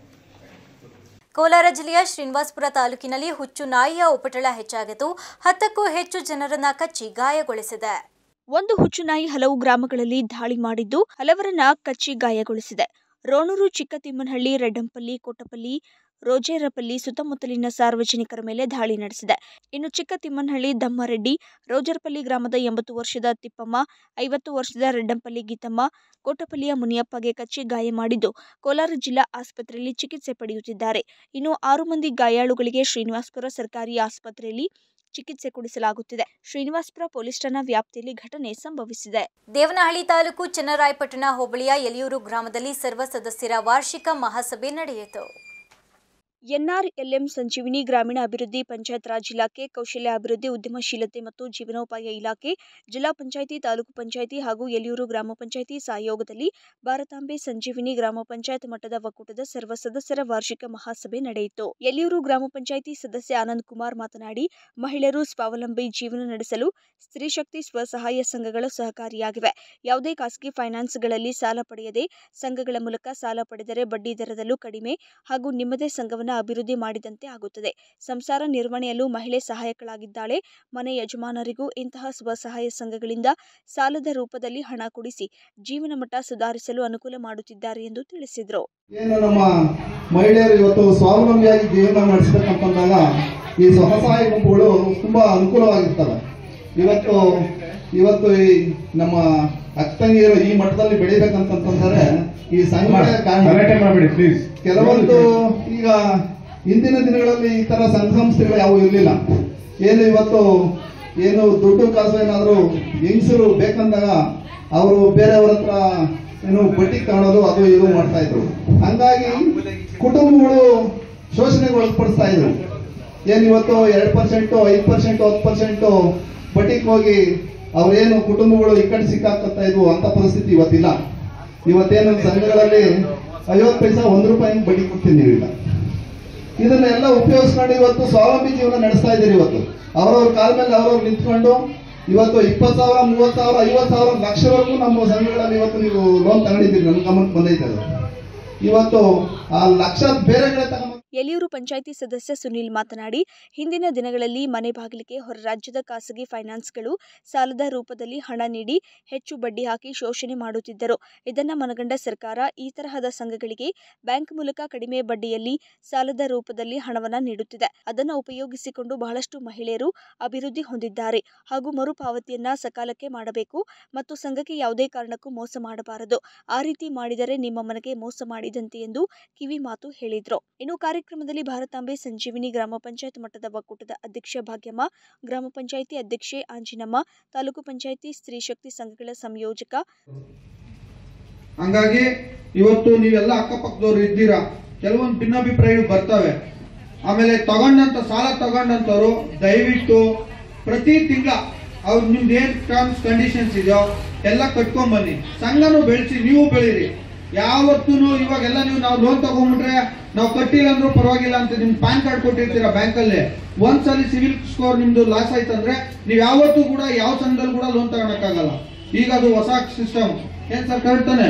ಕೋಲಾರ ಜಿಲ್ಲೆಯ ಶ್ರೀನಿವಾಸಪುರ ತಾಲೂಕಿನಲ್ಲಿ ಹುಚ್ಚು ನಾಯಿಯ ಉಪಟಳ ಹೆಚ್ಚಾಗಿದ್ದು 10ಕ್ಕೂ ಹೆಚ್ಚು ಜನರನ್ನ ಕಚ್ಚಿ ಗಾಯಗೊಳಿಸಿದೆ.
ಒಂದು ಹುಚ್ಚು ನಾಯಿ ಹಲವು ಗ್ರಾಮಗಳಲ್ಲಿ ದಾಳಿ ಮಾಡಿದ್ದು ಹಲವರನ್ನ ಕಚ್ಚಿ ಗಾಯಗೊಳಿಸಿದೆ. ರೋಣೂರು, ಚಿಕ್ಕತಿಮ್ಮನಹಳ್ಳಿ, ರೆಡ್ಡಂಪಲ್ಲಿ, ಕೋಟಪಲ್ಲಿ, ರೋಜೇರಪಲ್ಲಿ ಸುತ್ತಮುತ್ತಲಿನ ಸಾರ್ವಜನಿಕರ ಮೇಲೆ ದಾಳಿ ನಡೆಸಿದೆ. ಇನ್ನು ಚಿಕ್ಕತಿಮ್ಮನಹಳ್ಳಿ ದಮ್ಮರೆಡ್ಡಿ, ರೋಜರಪಲ್ಲಿ ಗ್ರಾಮದ 80 ವರ್ಷದ ತಿಪ್ಪಮ್ಮ, 50 ವರ್ಷದ ರೆಡ್ಡಂಪಲ್ಲಿ ಗೀತಮ್ಮ, ಕೋಟಪಲ್ಲಿಯ ಮುನಿಯಪ್ಪಗೆ ಕಚ್ಚಿ ಗಾಯ ಮಾಡಿದ್ದು ಕೋಲಾರ ಜಿಲ್ಲಾ ಆಸ್ಪತ್ರೆಯಲ್ಲಿ ಚಿಕಿತ್ಸೆ ಪಡೆಯುತ್ತಿದ್ದಾರೆ. ಇನ್ನು 6 ಮಂದಿ ಗಾಯಾಳುಗಳಿಗೆ ಶ್ರೀನಿವಾಸಪುರ ಸರ್ಕಾರಿ ಆಸ್ಪತ್ರೆಯಲ್ಲಿ ಚಿಕಿತ್ಸೆ ಕೊಡಿಸಲಾಗುತ್ತಿದೆ. ಶ್ರೀನಿವಾಸಪುರ ಪೊಲೀಸ್ ಠಾಣಾ ವ್ಯಾಪ್ತಿಯಲ್ಲಿ ಘಟನೆ ಸಂಭವಿಸಿದೆ.
ದೇವನಹಳ್ಳಿ ತಾಲೂಕು ಚನ್ನರಾಯಪಟ್ಟಣ ಹೋಬಳಿಯ ಯಲಿಯೂರು ಗ್ರಾಮದಲ್ಲಿ ಸರ್ವ ಸದಸ್ಯರ ವಾರ್ಷಿಕ ಮಹಾಸಭೆ ನಡೆಯಿತು.
ಎನ್ಆರ್ಎಲ್ಎಂ ಸಂಜೀವಿನಿ ಗ್ರಾಮೀಣ ಅಭಿವೃದ್ಧಿ ಪಂಚಾಯತ್ ರಾಜ್ ಇಲಾಖೆ, ಕೌಶಲ್ಯ ಅಭಿವೃದ್ಧಿ, ಉದ್ಯಮಶೀಲತೆ ಮತ್ತು ಜೀವನೋಪಾಯ ಇಲಾಖೆ, ಜಿಲ್ಲಾ ಪಂಚಾಯಿತಿ, ತಾಲೂಕು ಪಂಚಾಯಿತಿ ಹಾಗೂ ಯಲಿಯೂರು ಗ್ರಾಮ ಪಂಚಾಯಿತಿ ಸಹಯೋಗದಲ್ಲಿ ಭಾರತಾಂಬೆ ಸಂಜೀವಿನಿ ಗ್ರಾಮ ಪಂಚಾಯತ್ ಮಟ್ಟದ ಒಕ್ಕೂಟದ ಸರ್ವ ಸದಸ್ಯರ ವಾರ್ಷಿಕ ಮಹಾಸಭೆ ನಡೆಯಿತು. ಯಲಿಯೂರು ಗ್ರಾಮ ಪಂಚಾಯಿತಿ ಸದಸ್ಯ ಆನಂದ್ ಕುಮಾರ್ ಮಾತನಾಡಿ, ಮಹಿಳೆಯರು ಸ್ವಾವಲಂಬಿ ಜೀವನ ನಡೆಸಲು ಸ್ತ್ರೀ ಶಕ್ತಿ ಸ್ವಸಹಾಯ ಸಂಘಗಳು ಸಹಕಾರಿಯಾಗಿವೆ. ಯಾವುದೇ ಖಾಸಗಿ ಫೈನಾನ್ಸ್ಗಳಲ್ಲಿ ಸಾಲ ಪಡೆಯದೆ ಸಂಘಗಳ ಮೂಲಕ ಸಾಲ ಪಡೆದರೆ ಬಡ್ಡಿ ದರದಲ್ಲೂ ಕಡಿಮೆ ಹಾಗೂ ನಿಮ್ಮದೇ ಸಂಘವನ್ನು ಅಭಿವೃದ್ಧಿ ಮಾಡಿದಂತೆ ಆಗುತ್ತದೆ. ಸಂಸಾರ ನಿರ್ವಹಣೆಯಲ್ಲೂ ಮಹಿಳೆ ಸಹಾಯಕಳಾಗಿದ್ದಾಳೆ. ಮನೆ ಯಜಮಾನರಿಗೂ ಇಂತಹ ಸ್ವಸಹಾಯ ಸಂಘಗಳಿಂದ ಸಾಲದ ರೂಪದಲ್ಲಿ ಹಣ ಕೊಡಿಸಿ ಜೀವನ ಮಟ್ಟ ಸುಧಾರಿಸಲು ಅನುಕೂಲ ಮಾಡುತ್ತಿದ್ದಾರೆ ಎಂದು ತಿಳಿಸಿದರು.
ಏನು ನಮ್ಮ ಮಹಿಳೆಯರು ಇವತ್ತು ಸ್ವಾವಲಂಬಿಯಾಗಿ ಜೀವನ ನಡೆಸಬೇಕಂತಂದಾಗ ಈ ಸ್ವಸಹಾಯ ಗುಂಪುಗಳು ತುಂಬಾ ಅನುಕೂಲವಾಗಿರ್ತವೆ. ಇವತ್ತು ಈ ನಮ್ಮ ಅಕ್ಕಂಗಿರು ಈ ಮಟ್ಟದಲ್ಲಿ ಬೆಳಿಬೇಕಂತಂದ್ರೆ ಈ ಸಂಘಟನೆ ಕೆಲವೊಂದು ಈಗ ಹಿಂದಿನ ದಿನಗಳಲ್ಲಿ ಈ ತರ ಸಂಘ ಸಂಸ್ಥೆಗಳು ಯಾವುವು ಇರಲಿಲ್ಲ. ಇವತ್ತು ದುಡ್ಡು ಕಾಸು ಏನಾದ್ರು ಹೆಂಗಸರು ಬೇಕಂದಾಗ ಅವರು ಬೇರೆಯವರ ಹತ್ರ ಬಡ್ಡಿ ತಗೊಳ್ಳೋದು ಅದು ಇದು ಮಾಡ್ತಾ ಇದ್ರು. ಹಂಗಾಗಿ ಕುಟುಂಬಗಳು ಶೋಷಣೆಗೆ ಒಳಪಡಿಸ್ತಾ ಇದ್ರು. ಇವತ್ತು 2%, 5%, 10% ಬಡ್ಡಿಗೆ ಹೋಗಿ ಅವ್ರೇನು ಕುಟುಂಬಗಳು ಈ ಕಡೆ ಸಿಕ್ಕಾಗ್ತಾ ಇದ್ವು ಅಂತ ಪರಿಸ್ಥಿತಿ ಇವತ್ತಿಲ್ಲ. ಇವತ್ತೇನು ಸಂಘಗಳಲ್ಲಿ 50 ಪೈಸಾ ₹1 ಬಡ್ಡಿ ಕೊಡ್ತೀನಿ. ಈಗ ಇದನ್ನೆಲ್ಲ ಉಪಯೋಗಿಸ್ಕೊಂಡು ಇವತ್ತು ಸ್ವಾವಲಂಬಿ ಜೀವನ ನಡೆಸ್ತಾ ಇದ್ದೀರಿ. ಇವತ್ತು ಅವರವ್ರ ಕಾಲ ಮೇಲೆ ಅವರವ್ರು ನಿಂತ್ಕೊಂಡು ಇವತ್ತು 20,000, 30,000, 50,000, ಲಕ್ಷವರೆಗೂ ನಮ್ಮ ಸಂಘಗಳಲ್ಲಿ ಇವತ್ತು ನೀವು ಲೋನ್ ತಗೊಂಡಿದ್ದೀರಿ. ನನ್ನ ಗಮನಕ್ಕೆ ಬಂದೈತೆ. ಇವತ್ತು ಆ ಲಕ್ಷ ಬೇರೆ ಕಡೆ ತಗೊಂಡು
ಯಲಿಯೂರು ಪಂಚಾಯಿತಿ ಸದಸ್ಯ ಸುನೀಲ್ ಮಾತನಾಡಿ, ಹಿಂದಿನ ದಿನಗಳಲ್ಲಿ ಮನೆ ಬಾಗಿಲಿಗೆ ಹೊರ ರಾಜ್ಯದ ಖಾಸಗಿ ಫೈನಾನ್ಸ್ಗಳು ಸಾಲದ ರೂಪದಲ್ಲಿ ಹಣ ನೀಡಿ ಹೆಚ್ಚು ಬಡ್ಡಿ ಹಾಕಿ ಶೋಷಣೆ ಮಾಡುತ್ತಿದ್ದರು. ಇದನ್ನು ಮನಗಂಡ ಸರ್ಕಾರ ಈ ತರಹದ ಸಂಘಗಳಿಗೆ ಬ್ಯಾಂಕ್ ಮೂಲಕ ಕಡಿಮೆ ಬಡ್ಡಿಯಲ್ಲಿ ಸಾಲದ ರೂಪದಲ್ಲಿ ಹಣವನ್ನು ನೀಡುತ್ತಿದೆ. ಅದನ್ನು ಉಪಯೋಗಿಸಿಕೊಂಡು ಬಹಳಷ್ಟು ಮಹಿಳೆಯರು ಅಭಿವೃದ್ಧಿ ಹೊಂದಿದ್ದಾರೆ ಹಾಗೂ ಮರುಪಾವತಿಯನ್ನ ಸಕಾಲಕ್ಕೆ ಮಾಡಬೇಕು ಮತ್ತು ಸಂಘಕ್ಕೆ ಯಾವುದೇ ಕಾರಣಕ್ಕೂ ಮೋಸ ಮಾಡಬಾರದು. ಆ ರೀತಿ ಮಾಡಿದರೆ ನಿಮ್ಮ ಮನೆಗೆ ಮೋಸ ಮಾಡಿದಂತೆ ಎಂದು ಕಿವಿ ಮಾತು ಹೇಳಿದ್ರು. ಇನ್ನು ಕಾರ್ಯಕ್ರಮದಲ್ಲಿ ಭಾರತಾಂಬೆ ಸಂಜೀವಿನಿ ಗ್ರಾಮ ಪಂಚಾಯತ್ ಮಟ್ಟದ ಒಕ್ಕೂಟದ ಅಧ್ಯಕ್ಷ ಭಾಗ್ಯಮ್ಮ, ಗ್ರಾಮ ಪಂಚಾಯಿತಿ ಅಧ್ಯಕ್ಷೆ ಆಂಜಿನಮ್ಮ, ತಾಲೂಕು ಪಂಚಾಯಿತಿ ಸ್ತ್ರೀ ಶಕ್ತಿ ಸಂಘಗಳ ಸಂಯೋಜಕ.
ಹಂಗಾಗಿ ಇವತ್ತು ನೀವೆಲ್ಲ ಅಕ್ಕಪಕ್ಕದವ್ರು ಇದ್ದೀರಾ, ಕೆಲವೊಂದು ಭಿನ್ನಾಭಿಪ್ರಾಯಗಳು ಬರ್ತವೆ. ಆಮೇಲೆ ಸಾಲ ತಗೊಂಡಂತವ್ರು ದಯವಿಟ್ಟು ಪ್ರತಿ ತಿಂಗಳ ಅವ್ರು ನಿಮ್ದು ಏನ್ ಟರ್ಮ್ಸ್ ಕಂಡೀಷನ್ಸ್ ಇದೆಯೋ ಎಲ್ಲ ಕಟ್ಕೊಂಡ್ ಬನ್ನಿ. ಸಂಘನೂ ಬೆಳೆಸಿ, ನೀವು ಬೆಳೀರಿ. ಯಾವತ್ತೂ ಇವಾಗೆಲ್ಲ ನಾವು ಲೋನ್ ತಗೊಂಡ್ಬಿಟ್ರೆ ನಾವು ಕಟ್ಟಿಲ್ಲ ಅಂದ್ರೂ ಪರವಾಗಿಲ್ಲ ಅಂತ ನಿಮ್ ಪ್ಯಾನ್ ಕಾರ್ಡ್ ಕೊಟ್ಟಿರ್ತೀರಾ ಬ್ಯಾಂಕಲ್ಲಿ. ಒಂದ್ಸಲಿ ಸಿವಿಲ್ ಸ್ಕೋರ್ ನಿಮ್ದು ಲಾಸ್ ಆಯ್ತಂದ್ರೆ ನೀವು ಯಾವತ್ತೂ ಕೂಡ ಯಾವ ಸಂಘದಲ್ಲಿ ಕೂಡ ಲೋನ್ ತಗೊಳಕ್ಕಾಗಲ್ಲ. ಈಗ ಅದು ಹೊಸ ಸಿಸ್ಟಮ್. ಏನ್ ಸರ್ ಕರೆಕ್ಟ್ ತಾನೆ?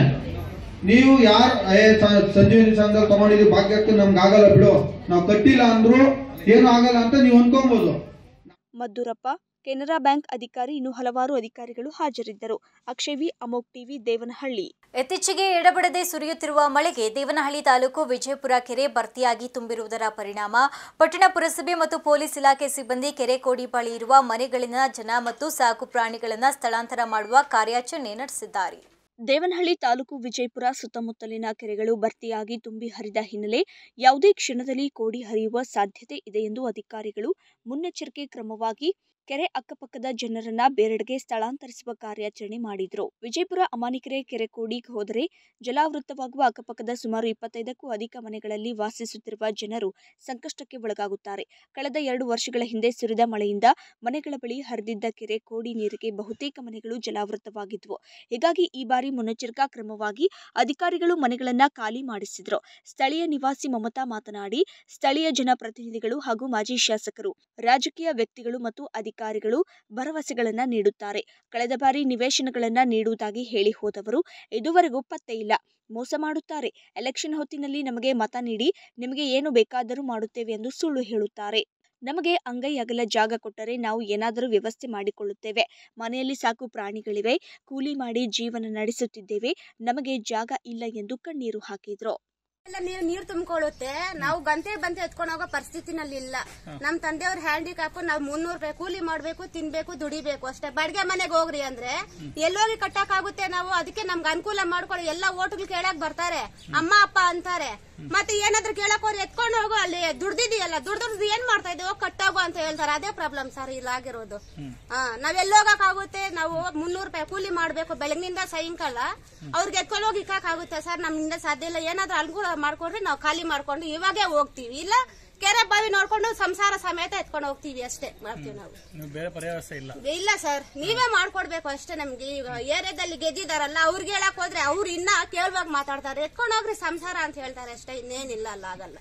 ನೀವು ಯಾರು ಸಂಜೀವಿನಿ ಸಂಘದಲ್ಲಿ ತಗೊಂಡಿದ್ದೀವಿ ಭಾಗ್ಯಕ್ಕೆ ನಮ್ಗೆ ಆಗಲ್ಲ ಬಿಡು, ನಾವು ಕಟ್ಟಿಲ್ಲ ಅಂದ್ರು ಏನು ಆಗಲ್ಲ ಅಂತ ನೀವು ಅನ್ಕೊಬಹುದು.
ಮದ್ದೂರಪ್ಪ, ಕೆನರಾ ಬ್ಯಾಂಕ್ ಅಧಿಕಾರಿ ಇನ್ನು ಹಲವಾರು ಅಧಿಕಾರಿಗಳು ಹಾಜರಿದ್ದರು. Akshay V, amok TV, Devanahalli.
ಇತ್ತೀಚೆಗೆ ಎಡಬಿಡದೆ ಸುರಿಯುತ್ತಿರುವ ಮಳೆಗೆ ದೇವನಹಳ್ಳಿ ತಾಲೂಕು ವಿಜಯಪುರ ಕೆರೆ ಭರ್ತಿಯಾಗಿ ತುಂಬಿರುವುದರ ಪರಿಣಾಮ ಪಟ್ಟಣ ಪುರಸಭೆ ಮತ್ತು ಪೊಲೀಸ್ ಇಲಾಖೆ ಸಿಬ್ಬಂದಿ ಕೆರೆ ಕೋಡಿ ಬಳಿ ಇರುವ ಮನೆಗಳಿನ ಜನ ಮತ್ತು ಸಾಕು ಪ್ರಾಣಿಗಳನ್ನು ಸ್ಥಳಾಂತರ ಮಾಡುವ ಕಾರ್ಯಾಚರಣೆ ನಡೆಸಿದ್ದಾರೆ.
ದೇವನಹಳ್ಳಿ ತಾಲೂಕು ವಿಜಯಪುರ ಸುತ್ತಮುತ್ತಲಿನ ಕೆರೆಗಳು ಭರ್ತಿಯಾಗಿ ತುಂಬಿ ಹರಿದ ಹಿನ್ನೆಲೆ ಯಾವುದೇ ಕ್ಷಣದಲ್ಲಿ ಕೋಡಿ ಹರಿಯುವ ಸಾಧ್ಯತೆ ಇದೆ ಎಂದು ಅಧಿಕಾರಿಗಳು ಮುನ್ನೆಚ್ಚರಿಕೆ ಕ್ರಮವಾಗಿ ಕೆರೆ ಅಕ್ಕಪಕ್ಕದ ಜನರನ್ನ ಬೇರೆಡೆಗೆ ಸ್ಥಳಾಂತರಿಸುವ ಕಾರ್ಯಾಚರಣೆ ಮಾಡಿದ್ರು. ವಿಜಯಪುರ ಅಮಾನಿಕೆರೆ ಕೆರೆ ಕೋಡಿ ಹೋದರೆ ಜಲಾವೃತವಾಗುವ ಅಕ್ಕಪಕ್ಕದ ಸುಮಾರು 25ಕ್ಕೂ ಅಧಿಕ ಮನೆಗಳಲ್ಲಿ ವಾಸಿಸುತ್ತಿರುವ ಜನರು ಸಂಕಷ್ಟಕ್ಕೆ ಒಳಗಾಗುತ್ತಾರೆ. ಕಳೆದ 2 ವರ್ಷಗಳ ಹಿಂದೆ ಸುರಿದ ಮಳೆಯಿಂದ ಮನೆಗಳ ಬಳಿ ಹರಿದಿದ್ದ ಕೆರೆ ಕೋಡಿ ನೀರಿಗೆ ಬಹುತೇಕ ಮನೆಗಳು ಜಲಾವೃತವಾಗಿದ್ವು. ಹೀಗಾಗಿ ಈ ಬಾರಿ ಮುನ್ನೆಚ್ಚರಿಕಾ ಕ್ರಮವಾಗಿ ಅಧಿಕಾರಿಗಳು ಮನೆಗಳನ್ನ ಖಾಲಿ ಮಾಡಿಸಿದ್ರು. ಸ್ಥಳೀಯ ನಿವಾಸಿ ಮಮತಾ ಮಾತನಾಡಿ, ಸ್ಥಳೀಯ ಜನಪ್ರತಿನಿಧಿಗಳು ಹಾಗೂ ಮಾಜಿ ಶಾಸಕರು, ರಾಜಕೀಯ ವ್ಯಕ್ತಿಗಳು ಮತ್ತು ಅಧಿಕಾರಿಗಳು ಭರವಸೆಗಳನ್ನ ನೀಡುತ್ತಾರೆ. ಕಳೆದ ಬಾರಿ ನಿವೇಶನಗಳನ್ನ ನೀಡುವುದಾಗಿ ಹೇಳಿ ಹೋದವರು ಇದುವರೆಗೂ ಪತ್ತೆ ಇಲ್ಲ. ಮೋಸ ಮಾಡುತ್ತಾರೆ. ಎಲೆಕ್ಷನ್ ಹೊತ್ತಿನಲ್ಲಿ ನಮಗೆ ಮತ ನೀಡಿ, ನಿಮಗೆ ಏನು ಬೇಕಾದರೂ ಮಾಡುತ್ತೇವೆ ಎಂದು ಸುಳ್ಳು ಹೇಳುತ್ತಾರೆ. ನಮಗೆ ಅಂಗೈ ಅಗಲ ಜಾಗ ಕೊಟ್ಟರೆ ನಾವು ಏನಾದರೂ ವ್ಯವಸ್ಥೆ ಮಾಡಿಕೊಳ್ಳುತ್ತೇವೆ. ಮನೆಯಲ್ಲಿ ಸಾಕು ಪ್ರಾಣಿಗಳಿವೆ, ಕೂಲಿ ಮಾಡಿ ಜೀವನ ನಡೆಸುತ್ತಿದ್ದೇವೆ, ನಮಗೆ ಜಾಗ ಇಲ್ಲ ಎಂದು ಕಣ್ಣೀರು ಹಾಕಿದ್ರು.
ನೀರು ತುಂಬಿಕೊಳ್ಳುತ್ತೆ. ನಾವು ಗಂಟೆ ಬಂತೆ ಎತ್ಕೊಂಡು ಹೋಗೋ ಪರಿಸ್ಥಿತಿನಲ್ಲಿ ಇಲ್ಲ. ನಮ್ ತಂದೆಯವ್ರ ಹ್ಯಾಂಡಿಕ್ಯಾಪ್, ನಾವು 300 ರೂಪಾಯಿ ಕೂಲಿ ಮಾಡ್ಬೇಕು, ತಿನ್ಬೇಕು, ದುಡಿಬೇಕು ಅಷ್ಟೇ. ಬಾಡಿಗೆ ಮನೆಗೆ ಹೋಗ್ರಿ ಅಂದ್ರೆ ಎಲ್ಲೋಗಿ ಕಟ್ಟಕ್ ಆಗುತ್ತೆ ನಾವು? ಅದಕ್ಕೆ ನಮ್ಗೆ ಅನುಕೂಲ ಮಾಡ್ಕೊಳ್ಳಿ. ಎಲ್ಲ ಓಟ್ಗಳು ಕೇಳಕ್ ಬರ್ತಾರೆ, ಅಮ್ಮ ಅಪ್ಪ ಅಂತಾರೆ. ಮತ್ತೆ ಏನಾದ್ರೂ ಕೇಳಕ್ ಹೋದ್ರೆ ಎತ್ಕೊಂಡು ಹೋಗೋ, ಅಲ್ಲಿ ದುಡ್ದಿದೆಯಲ್ಲ, ದುಡ್ದು ಏನ್ ಮಾಡ್ತಾ ಇದ್ದೀವೋ ಕಟ್ಟಾಗೋ ಅಂತ ಹೇಳ್ತಾರೆ. ಅದೇ ಪ್ರಾಬ್ಲಮ್ ಸರ್ ಇಲ್ಲಾಗಿರೋದು. ನಾವೆಲ್ಲೋಗಕ್ ಆಗುತ್ತೆ? ನಾವು 300 ರೂಪಾಯಿ ಕೂಲಿ ಮಾಡ್ಬೇಕು ಬೆಳಗ್ನಿಂದ ಸಾಯಂಕಾಲ. ಅವ್ರಿಗೆ ಎತ್ಕೊಂಡು ಹೋಗಿ ಇಕ್ಕಾಗುತ್ತೆ ಸರ್, ನಮ್ಮಿಂದ ಸಾಧ್ಯ ಇಲ್ಲ. ಏನಾದ್ರೂ ಅನುಕೂಲ ಮಾಡ್ಕೊಂಡ್ರೆ ನಾವು ಖಾಲಿ ಮಾಡ್ಕೊಂಡು ಇವಾಗೇ ಹೋಗ್ತೀವಿ, ಇಲ್ಲ ಕೆರೆ ಬಾವಿ ನೋಡ್ಕೊಂಡು ಸಂಸಾರ ಸಮೇತ ಎತ್ಕೊಂಡು ಹೋಗ್ತೀವಿ ಅಷ್ಟೇ ಮಾಡ್ತೀವಿ ನಾವು.
ಬೇರೆ ಪರಿಹಾರ
ಇಲ್ಲ ಸರ್, ನೀವೇ ಮಾಡ್ಕೊಡ್ಬೇಕು ಅಷ್ಟೇ. ನಮ್ಗೆ ಈಗ ಏರಿಯಾದಲ್ಲಿ ಗೆದ್ದಿದಾರಲ್ಲ, ಅವ್ರಿಗೆ ಹೇಳಕ್ ಹೋದ್ರೆ ಅವ್ರು ಇನ್ನ ಕೇಳುವಾಗ ಮಾತಾಡ್ತಾರೆ. ಎತ್ಕೊಂಡು ಹೋಗ್ರಿ ಸಂಸಾರ ಅಂತ ಹೇಳ್ತಾರೆ ಅಷ್ಟೇ, ಇನ್ನೇನಿಲ್ಲ. ಅಲ್ಲ ಆಗಲ್ಲ.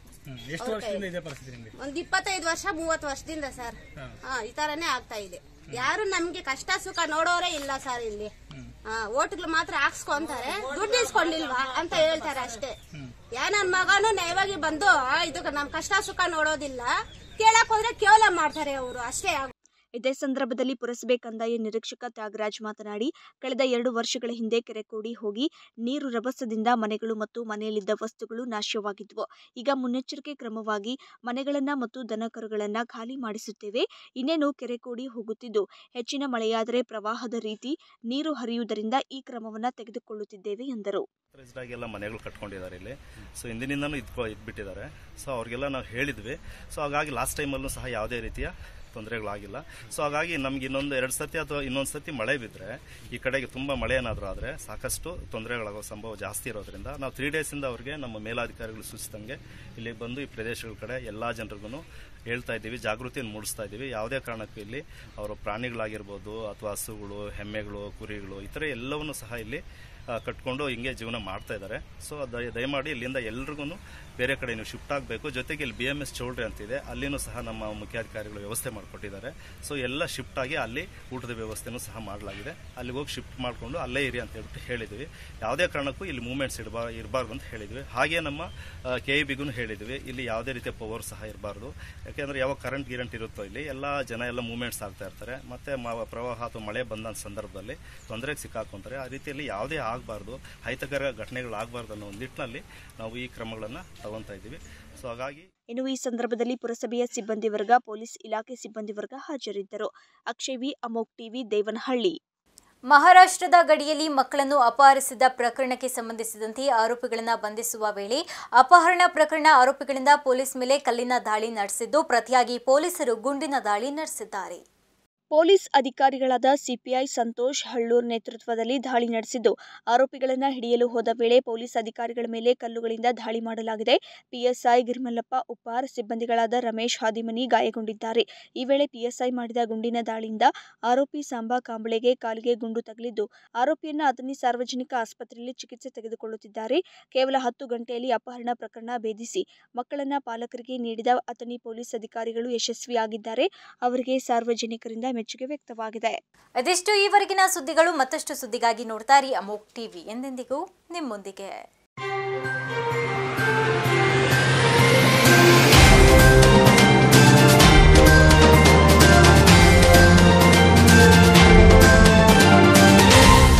ಒಂದ್ 25 ವರ್ಷ 30 ವರ್ಷದಿಂದ ಸರ್ ಈ ತರನೇ ಆಗ್ತಾ ಇದೆ. ಯಾರು ನಮ್ಗೆ ಕಷ್ಟ ಸುಖ ನೋಡೋರೇ ಇಲ್ಲ ಸರ್ ಇಲ್ಲಿ. ಓಟ್ಗಳು ಮಾತ್ರ ಹಾಕ್ಸ್ಕೊಂತಾರೆ, ದುಡ್ಡು ಇಸ್ಕೊಂಡಿಲ್ವಾ ಅಂತ ಹೇಳ್ತಾರೆ ಅಷ್ಟೇ. ನನ್ ಮಗನು ನ್ಯಾಯವಾಗಿ ಬಂದು ಇದಕ್ಕೆ ನಮ್ ಕಷ್ಟ ಸುಖ ನೋಡೋದಿಲ್ಲ. ಕೇಳಕ್ ಹೋದ್ರೆ ಕೇವಲ ಮಾಡ್ತಾರೆ ಅವರು ಅಷ್ಟೇ.
ಇದೇ ಸಂದರ್ಭದಲ್ಲಿ ಪುರಸಭೆ ಕಂದಾಯ ನಿರೀಕ್ಷಕ ತ್ಯಾಗರಾಜ್ ಮಾತನಾಡಿ, ಕಳೆದ 2 ವರ್ಷಗಳ ಹಿಂದೆ ಕೆರೆ ಕೋಡಿ ಹೋಗಿ ನೀರು ರಭಸದಿಂದ ಮನೆಗಳು ಮತ್ತು ಮನೆಯಲ್ಲಿದ್ದ ವಸ್ತುಗಳು ನಾಶವಾಗಿದ್ವು. ಈಗ ಮುನ್ನೆಚ್ಚರಿಕೆ ಕ್ರಮವಾಗಿ ಮನೆಗಳನ್ನ ಮತ್ತು ದನಕರುಗಳನ್ನ ಖಾಲಿ ಮಾಡಿಸುತ್ತೇವೆ. ಇನ್ನೇನು ಕೆರೆ ಕೋಡಿ ಹೋಗುತ್ತಿದ್ದು ಹೆಚ್ಚಿನ ಮಳೆಯಾದರೆ ಪ್ರವಾಹದ ರೀತಿ ನೀರು ಹರಿಯುವುದರಿಂದ ಈ ಕ್ರಮವನ್ನ ತೆಗೆದುಕೊಳ್ಳುತ್ತಿದ್ದೇವೆ ಎಂದರು.
ಎಲ್ಲ ಮನೆಗಳು ಕಟ್ಕೊಂಡಿದ್ದಾರೆ ಇಲ್ಲಿ. ಸೊ ಹಿಂದಿನಿಂದನೂ ಇದ್ಬಿಟ್ಟಿದ್ದಾರೆ. ಸೊ ಅವ್ರಿಗೆಲ್ಲ ನಾವು ಹೇಳಿದ್ವಿ. ಸೊ ಹಾಗಾಗಿ ಲಾಸ್ಟ್ ಟೈಮಲ್ಲೂ ಸಹ ಯಾವುದೇ ರೀತಿಯ ತೊಂದರೆಗಳಾಗಿಲ್ಲ. ಸೊ ಹಾಗಾಗಿ ನಮ್ಗೆ ಇನ್ನೊಂದು 2 ಸತಿ ಅಥವಾ ಇನ್ನೊಂದು ಸತಿ ಮಳೆ ಬಿದ್ದರೆ ಈ ಕಡೆಗೆ ತುಂಬ ಮಳೆ ಏನಾದರೂ ಆದರೆ ಸಾಕಷ್ಟು ತೊಂದರೆಗಳಾಗೋ ಸಂಭವ ಜಾಸ್ತಿ ಇರೋದ್ರಿಂದ ನಾವು 3 ಡೇಸಿಂದ ಅವ್ರಿಗೆ ನಮ್ಮ ಮೇಲಾಧಿಕಾರಿಗಳು ಸೂಚಿಸಿದಂಗೆ ಇಲ್ಲಿ ಬಂದು ಈ ಪ್ರದೇಶಗಳ ಕಡೆ ಎಲ್ಲ ಜನರಿಗೂ ಹೇಳ್ತಾ ಇದ್ದೀವಿ, ಜಾಗೃತಿಯನ್ನು ಮೂಡಿಸ್ತಾ ಇದ್ದೀವಿ. ಯಾವುದೇ ಕಾರಣಕ್ಕೂ ಇಲ್ಲಿ ಅವರ ಪ್ರಾಣಿಗಳಾಗಿರ್ಬೋದು ಅಥವಾ ಹಸುಗಳು, ಎಮ್ಮೆಗಳು, ಕುರಿಗಳು ಈ ಥರ ಎಲ್ಲವನ್ನೂ ಸಹ ಇಲ್ಲಿ ಕಟ್ಕೊಂಡು ಹಿಂಗೆ ಜೀವನ ಮಾಡ್ತಾ ಇದ್ದಾರೆ. ಸೊ ದಯಮಾಡಿ ಇಲ್ಲಿಂದ ಎಲ್ರಿಗೂ ಬೇರೆ ಕಡೆ ನೀವು ಶಿಫ್ಟ್ ಆಗಬೇಕು. ಜೊತೆಗೆ ಇಲ್ಲಿ BMS ಚೌಲ್ಟ್ರಿ ಅಂತಿದೆ, ಅಲ್ಲಿನೂ ಸಹ ನಮ್ಮ ಮುಖ್ಯಾಧಿಕಾರಿಗಳು ವ್ಯವಸ್ಥೆ ಮಾಡಿಕೊಟ್ಟಿದ್ದಾರೆ. ಸೊ ಎಲ್ಲ ಶಿಫ್ಟ್ ಆಗಿ ಅಲ್ಲಿ ಊಟದ ವ್ಯವಸ್ಥೆನೂ ಸಹ ಮಾಡಲಾಗಿದೆ. ಅಲ್ಲಿಗೆ ಹೋಗಿ ಶಿಫ್ಟ್ ಮಾಡಿಕೊಂಡು ಅಲ್ಲೇ ಇರಿ ಅಂತ ಹೇಳ್ಬಿಟ್ಟು ಹೇಳಿದ್ವಿ. ಯಾವುದೇ ಕಾರಣಕ್ಕೂ ಇಲ್ಲಿ ಮೂವ್ಮೆಂಟ್ಸ್ ಇರಬಾರ್ದು ಅಂತ ಹೇಳಿದ್ವಿ. ಹಾಗೆ ನಮ್ಮ KEBಗೂ ಹೇಳಿದ್ವಿ, ಇಲ್ಲಿ ಯಾವುದೇ ರೀತಿಯ ಪವರ್ ಸಹ ಇರಬಾರ್ದು. ಯಾಕೆಂದರೆ ಯಾವಾಗ ಕರೆಂಟ್ ಇರುತ್ತೋ ಇಲ್ಲಿ ಜನ ಎಲ್ಲ ಮೂವ್ಮೆಂಟ್ಸ್ ಆಗ್ತಾ ಇರ್ತಾರೆ. ಮತ್ತೆ ಪ್ರವಾಹ ಅಥವಾ ಮಳೆ ಬಂದ ಸಂದರ್ಭದಲ್ಲಿ ತೊಂದರೆಗೆ ಸಿಕ್ಕಾಕೊಂತಾರೆ. ಆ ರೀತಿಯಲ್ಲಿ ಯಾವುದೇ ಆಗಬಾರ್ದು, ಅಹಿತಕರ ಘಟನೆಗಳಾಗಬಾರ್ದು ಅನ್ನೋ ಒಂದು ನಿಟ್ಟಿನಲ್ಲಿ ನಾವು ಈ ಕ್ರಮಗಳನ್ನು ತಗೊಳ್ತಾ ಇದ್ದೀವಿ. ಸೊ ಹಾಗಾಗಿ
ಇನ್ನು ಈ ಸಂದರ್ಭದಲ್ಲಿ ಪುರಸಭೆಯ ಸಿಬ್ಬಂದಿ ವರ್ಗ, ಪೊಲೀಸ್ ಇಲಾಖೆ ಸಿಬ್ಬಂದಿ ವರ್ಗ ಹಾಜರಿದ್ದರು. Akshay V, amok TV, Devanahalli.
ಮಹಾರಾಷ್ಟ್ರದ ಗಡಿಯಲ್ಲಿ ಮಕ್ಕಳನ್ನು ಅಪಹರಿಸಿದ ಪ್ರಕರಣಕ್ಕೆ ಸಂಬಂಧಿಸಿದಂತೆ ಆರೋಪಿಗಳನ್ನು ಬಂಧಿಸುವ ವೇಳೆ ಅಪಹರಣ ಪ್ರಕರಣ ಆರೋಪಿಗಳಿಂದ ಪೊಲೀಸ್ ಮೇಲೆ ಕಲ್ಲಿನ ದಾಳಿ ನಡೆಸಿದ್ದು, ಪ್ರತಿಯಾಗಿ ಪೊಲೀಸರು ಗುಂಡಿನ ದಾಳಿ ನಡೆಸಿದ್ದಾರೆ.
ಪೊಲೀಸ್ ಅಧಿಕಾರಿಗಳಾದ ಸಿಪಿಐ ಸಂತೋಷ್ ಹಳ್ಳೂರ್ ನೇತೃತ್ವದಲ್ಲಿ ದಾಳಿ ನಡೆಸಿದ್ದು, ಆರೋಪಿಗಳನ್ನು ಹಿಡಿಯಲು ಹೋದ ವೇಳೆ ಪೊಲೀಸ್ ಅಧಿಕಾರಿಗಳ ಮೇಲೆ ಕಲ್ಲುಗಳಿಂದ ದಾಳಿ ಮಾಡಲಾಗಿದೆ. PSI ಗಿರಿಮಲ್ಲಪ್ಪ ಉಪ್ಪಾರ್, ಸಿಬ್ಬಂದಿಗಳಾದ ರಮೇಶ್ ಹಾದಿಮನಿ ಗಾಯಗೊಂಡಿದ್ದಾರೆ. ಈ ವೇಳೆ PSI ಮಾಡಿದ ಗುಂಡಿನ ದಾಳಿಯಿಂದ ಆರೋಪಿ ಸಾಂಬಾ ಕಾಂಬಳೆಗೆ ಕಾಲಿಗೆ ಗುಂಡು ತಗುಲಿದ್ದು, ಆರೋಪಿಯನ್ನ ಅಥಣಿ ಸಾರ್ವಜನಿಕ ಆಸ್ಪತ್ರೆಯಲ್ಲಿ ಚಿಕಿತ್ಸೆ ತೆಗೆದುಕೊಳ್ಳುತ್ತಿದ್ದಾರೆ. ಕೇವಲ 10 ಗಂಟೆಯಲ್ಲಿ ಅಪಹರಣ ಪ್ರಕರಣ ಭೇದಿಸಿ ಮಕ್ಕಳನ್ನ ಪಾಲಕರಿಗೆ ನೀಡಿದ ಅಥಣಿ ಪೊಲೀಸ್ ಅಧಿಕಾರಿಗಳು ಯಶಸ್ವಿಯಾಗಿದ್ದಾರೆ. ಅವರಿಗೆ ಸಾರ್ವಜನಿಕರಿಂದ ಮೆಚ್ಚುಗೆ ವ್ಯಕ್ತವಾಗಿದೆ.
ಅದೆಷ್ಟು ಈವರೆಗಿನ ಸುದ್ದಿಗಳು. ಮತ್ತಷ್ಟು ಸುದ್ದಿಗಾಗಿ ನೋಡ್ತಾ ಇರಿ ಅಮೋಕ್ ಟಿವಿ. ಎಂದೆಂದಿಗೂ ನಿಮ್ಮೊಂದಿಗೆ.